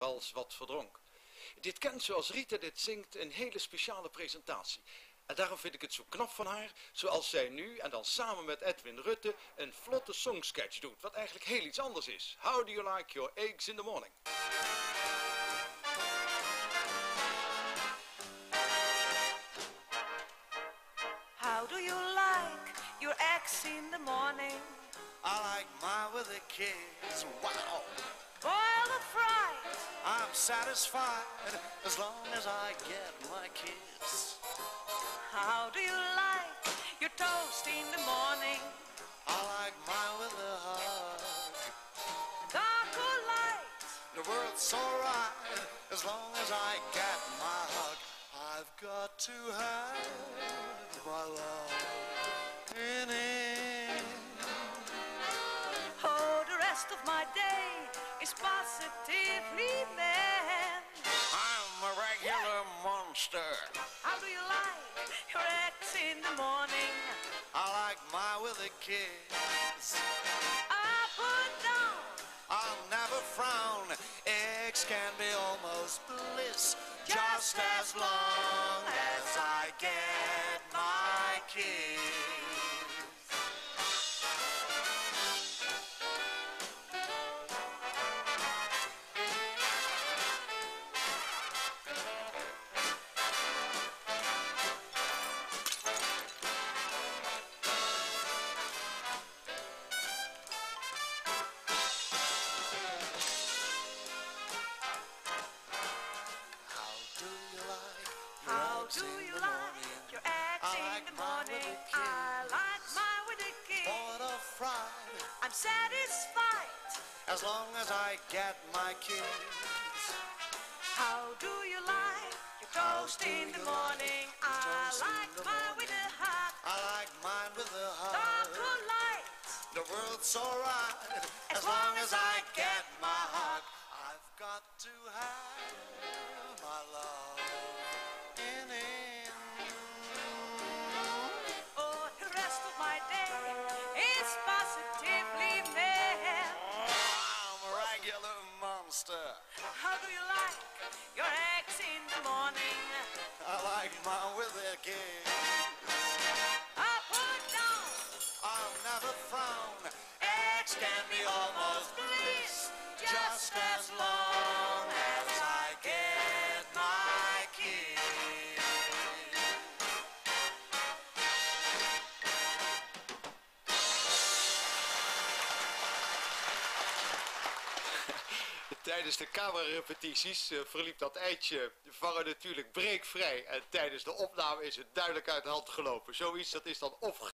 wel eens wat verdronk. Dit kent zoals Rita dit zingt een hele speciale presentatie. En daarom vind ik het zo knap van haar, zoals zij nu en dan samen met Edwin Rutte een vlotte songsketch doet, wat eigenlijk heel iets anders is. How do you like your eggs in the morning? How do you like your eggs in the morning? I like mine with a kiss. Wow! Boiled or fried? I'm satisfied as long as I get my kiss. How do you like your toast in the morning? I like mine with a hug. Dark or light? The world's so right as long as I get my hug. I've got to have my love in it. Oh, the rest of my day is positively man. I'm a regular monster. How do you like your eggs in the morning? I like mine with a kiss. Up or down? I'll never frown. Eggs can be almost bliss, just as long as I get my kiss. How do you like your eggs in the morning? I like mine with a kiss. Boiled or fried, I'm satisfied. as long as I get my kiss. How do you like your toast in the morning? I like mine with a hug. I like mine with a Dark hug. or light? The world's so right as long as I get my hug. I've got to have my love in it. Oh, the rest of my day is positively man. I'm a regular monster. How do you like your eggs in the morning? I like mine with a kiss. Up or down? I'll never frown. Eggs can be almost bliss, just as long as I get my kiss. Tijdens de camerarepetities verliep dat eitje vangen natuurlijk breekvrij. En tijdens de opname is het duidelijk uit de hand gelopen. Zoiets, dat is dan of